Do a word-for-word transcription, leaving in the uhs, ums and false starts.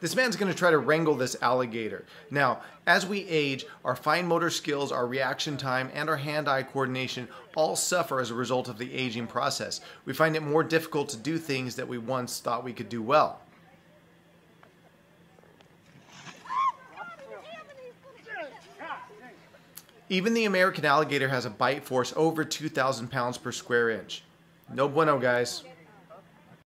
This man's going to try to wrangle this alligator. Now, as we age, our fine motor skills, our reaction time, and our hand-eye coordination all suffer as a result of the aging process. We find it more difficult to do things that we once thought we could do well. Even the American alligator has a bite force over two thousand pounds per square inch. No bueno, guys.